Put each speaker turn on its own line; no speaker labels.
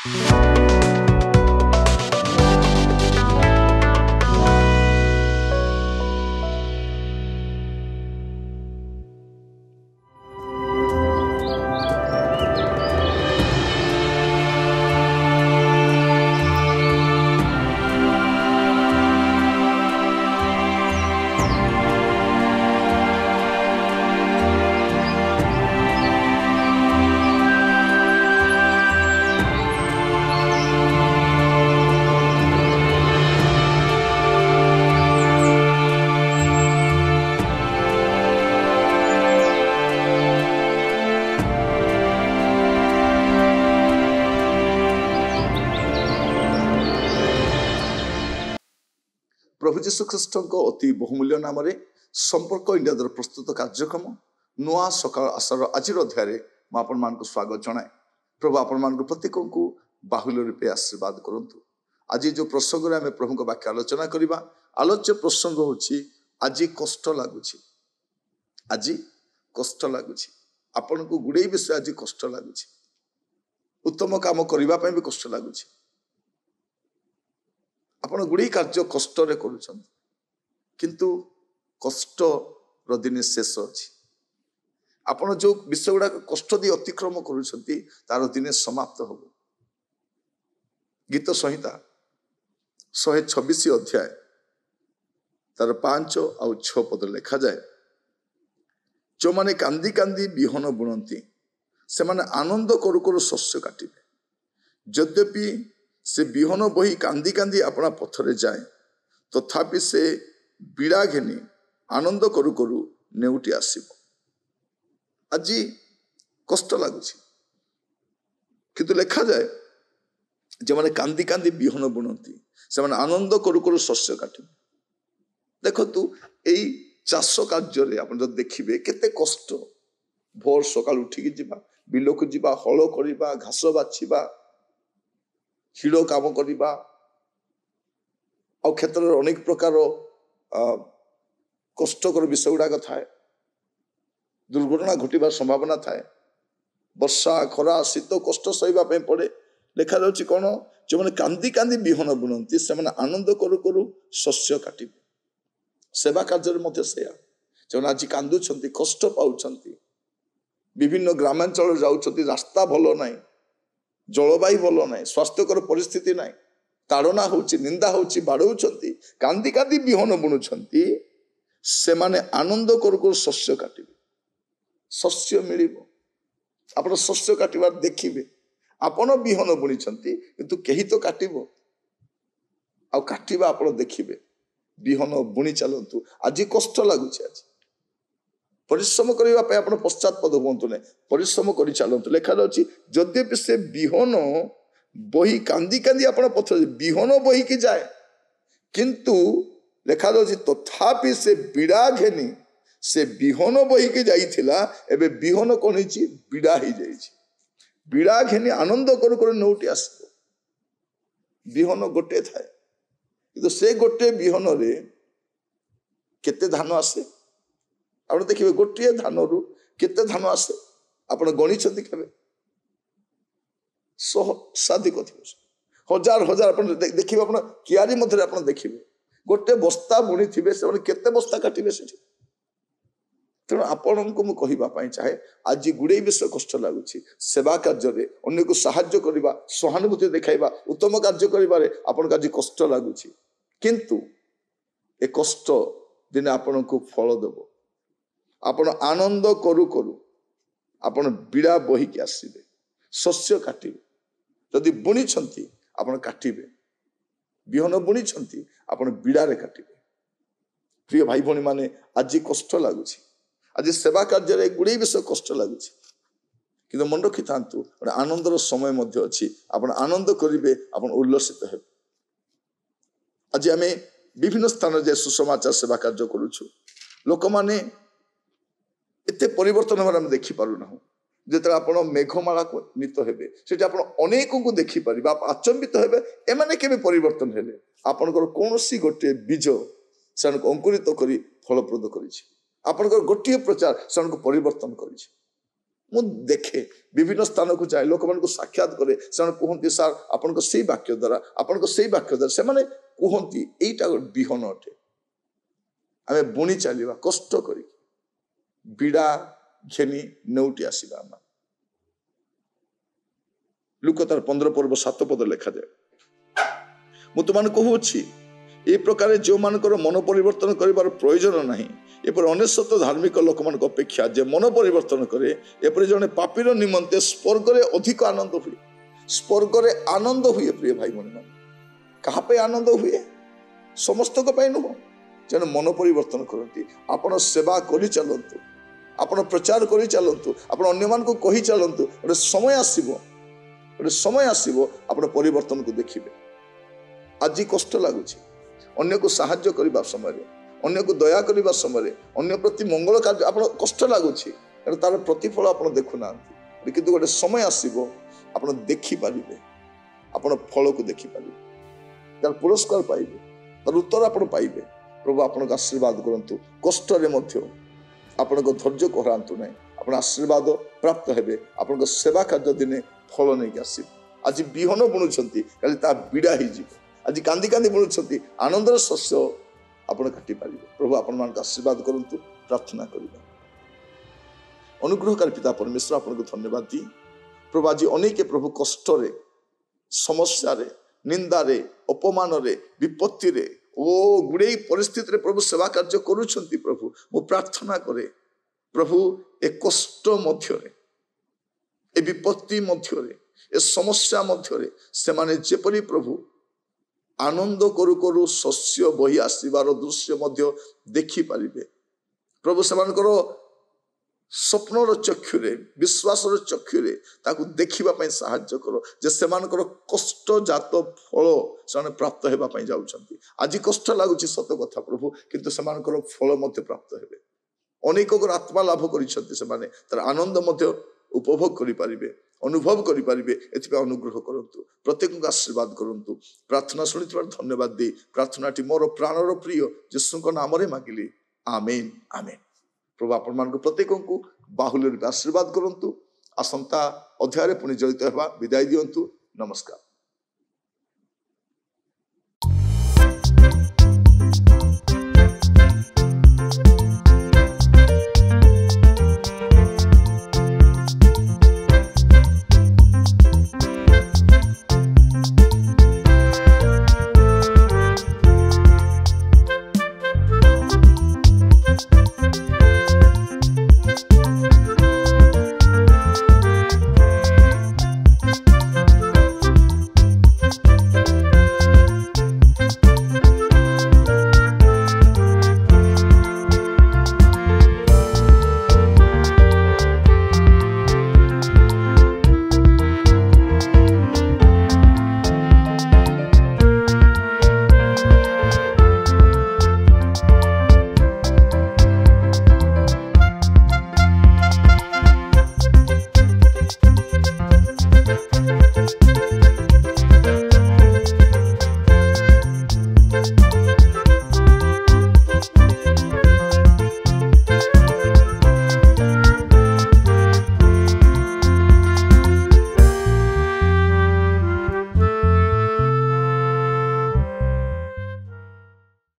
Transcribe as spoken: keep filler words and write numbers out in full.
प्रभु जीशु ख्रीष्ट अति बहुमूल्य नाम संपर्क इंडिया द्वारा प्रस्तुत कार्यक्रम नुआ सकाल आशार आज अध्याय मैं आपण मान स्वागत जनाए। प्रभु आपण मान प्रत्येक को बाहुल्य रूपे आशीर्वाद करंतु। आज जो प्रसंग में आम प्रभु वाक्य आलोचना करवा आलोच्य प्रसंग होची आज कष्ट लगुच आज कष्ट लगुच आपण को गुड़े विषय आज कष्ट लगुच उत्तम काम करने भी कष्ट लगुच आपण गुड़ी कार्य कष्ट रे करूछन किंतु कष्ट रो दिन शेष अछि। आपण जो विषय गुड़ा कष्ट दी अतिक्रम करूछंती तार दिन समाप्त होबो। गीत संहिता शहे छब्बीस अध्याय तार पांच आउ छ पद लिखा जाए, जो माने कांदी कांदी बिहन बुणंती से माने आनंद करू करू शस्य काटिबे। यद्यपि से बिहन बही कांदी कांदी अपना पथरे जाए तथापि से बीड़ा घेनी आनंद करू करू नेउटी आसीबो। आज कष्ट लगुच किंतु लिखा जाए जो माने कांदी कांदी बिहन बुणंती से माने आनंद करू करू शस्य काटिबे। देखो तू एई चाष कार्य रे आपण जब देखिबे केते कष्ट। भोर सकाल उठिकी जिबा बिल को जिबा हल करिबा घास बाछिबा हिड़ काम करवा और क्षेत्र में अनेक प्रकार कष्टकर विषय गुड़ाक थाए। दुर्घटना घटवा संभावना थाए। वर्षा खरा शीत कष्ट सहीवाई पड़े। लिखा जाउछि कौन जो मैंने कांदी कांदी बिहन बुणंती से मैंने आनंद करू करू शस्य काटिबे। सेवा कार्य से जो आज कांदुछंती कष्ट पाउछंती विभिन्न ग्रामांचल जाउछंती रास्ता भलो नाही जलवायु भल ना स्वास्थ्यकर परिस्थिति ना ताड़ना होची निंदा होची बाड़ौछंती कांदी कांदी बिहन बुणुछंती से माने आनंद करू करू शस्य काटिबे। शस्य मिलिबो आपण शस्य काटिबार देखिबे। आपण बिहन बुणिछंती किंतु केही तो काटिबो आ काटिबा आपण देखिबे। बिहन बुणी चलंतु। आज कष्ट लागुछि आज परिश्रम करने आप पश्चात पद हूँ ना परिश्रम कर चलतु। लिखा जाउछि यद्यपि से बिहन बही कांदी कांदी आप पथर बिहन बही की जाए किंतु लिखा जाउछि तथापि से बीड़ा घेनी से बिहन बही की जाइथिला एबे बिहन कौन होइछि बीड़ा ही जाइछि। बीड़ा घेनी आनंद करू करू नौटी आसबो। बिहन गोटे थाए किंतु से गोटे बिहन रे केते धान आसे आप देखिए गोटे धान रु केते धान आसे आप गणी केवे शताधिक हजार हजार आप देखिए आप कियारी मध्य आप देखिए गोटे बस्ता बुणी थे से केते बस्ता काटिबे से तेणु आपण को मुझे कहवाई चाहे आज गुड़े विषय कष्ट लगुच सेवा कार्य अन्य को साहाय्य करवा सहानुभूति देखाइबा उत्तम कार्य करिबारे आपण आज कष्ट लगुच किंतु ए कष्ट दिने आपण को फल देव। आपण आनंद करू करू आपण बीड़ा बहिकी आसबे शस्य काटिबे। जदि बुणी छंती आपण काटिबे बिहन बुणी छंती आपण बीड़ा रे काटिबे। प्रिय भाई भौणी माने आज कष्ट लगुच आज सेवा कार्य गुड़े विषय कष्ट लगुच किंतु मन रखी था आनंदर समय मध्य अच्छी आपण आनंद करेंगे आपण उल्लसित हे। आज आम विभिन्न स्थान जाए सुसमाचार सेवा कार्य करुछु लोक माने एते परिवर्तन होबार हम देखि पारु ना जेते आपण मेघमाला को नीत हेबे सेटा आपण अनेक को देखि परिबा आचंबित हेबे एमाने केबे परिवर्तन हेले आपनकर कोनोसी गोटे बीज सन को अंकुरित करी फलप्रद करिछि आपनकर गोटे प्रचार सन को परिवर्तन करिछि। मु देखे विभिन्न स्थान को जाए लोक मानक साक्षात करे से कहते सार आपण से वाक्य द्वारा आपण से वाक्य द्वारा से कहती यहीटा विहन अटे आमे बुणी चलवा कष्ट कर बिड़ा घेनी नेउटी आसवा लुक तार पंद्रह पर्व सात पद लिखा जाए मु तुम कहूँ ए प्रकार जो मानकर मन परिवर्तन कर प्रयोजन नहीं एपर अनेशत धार्मिक लोक मान अपेक्षा जे मन परिवर्तन करे एपर जने पापीर निमंते स्वर्ग रे अधिक आनंद हुए स्वर्ग रे आनंद हुए प्रिय भाई मन कहा पे आनंद हुए समस्त को पाई नुह जने मन परिवर्तन करती आपण सेवा करि चलंतु आपण प्रचार करि चलंतु आपण अन्य मान को कहि चलंतु गोटे समय आसीबो गोटे समय आसीबो आपण परिवर्तन को देखिबे आज कष्ट लागुछि अन्य को साहाय्य करबा समय अन्य को दया करबा समय अन्य प्रति मंगल कार्य आपण कष्ट लागुछि तार प्रतिफल आपण देखु नांती किंतु गोटे समय आसीबो आपण देखि पारिबे आपण फल को देखि पारिबे तार पुरस्कार पाइबे तार उत्तर आपण पाइबे प्रभु आपण आशीर्वाद करंतु कष्ट रे मध्य आपण को धैर्य करांतु नै आपण आशीर्वाद प्राप्त हेबे आपण सेवा कार्य दिने फल नै आसी आज बिहन बुणुछंती काली ता बिड़ा ही जीव आज कांदी कांदी बुणुछंती आनंदर शस्य आपण काटी पारिबे प्रभु आपण मान आशीर्वाद करंतु प्रार्थना करिबा अनुग्रहकारी पिता परमेश्वर आपण को धन्यवाद दी प्रभु आज अनेक प्रभु कष्ट रे समस्या रे निंदा रे अपमान रे विपत्ति रे ओ गुड़े परिस्थिति रे प्रभु सेवा कार्य करूछंती प्रभु मो प्रार्थना करे प्रभु ए कष्ट मध्य रे ए विपत्ति मध्य रे ए समस्या मध्य रे से माने जेपरि प्रभु आनंद करू करू शस्य बही आसीबार दृश्य मध्य देखि पारिबे प्रभु सेमानकर स्वप्नर चक्षुरे विश्वासर चक्षुरे ताकू देखिबा पई सहाय्य करो जे सेमानकर कष्ट जात फल से प्राप्त हेबा पई जाउछंती आज कष्ट लागुछि सत कथा प्रभु किंतु सेमानकर फल मध्य प्राप्त हेबे अनेक आत्मा लाभ करिसंती सेमाने तार आनंद मध्य उपभोग करि पारिबे अनुभव करि पारिबे एथिबे अनुग्रह करंतु प्रत्येक को आशीर्वाद करंतु प्रार्थना सुनिथिबार धन्यवाद दे प्रार्थनाटी मोर प्राणर प्रिय यीशुଙ୍କ नामरे मागिली आमेन आमेन प्रभु आपण मान प्रत्येक को बाहुल्य आशीर्वाद करंतु आसंता अध्याय पुणी जड़ित हेबा विदाय दियंतु नमस्कार।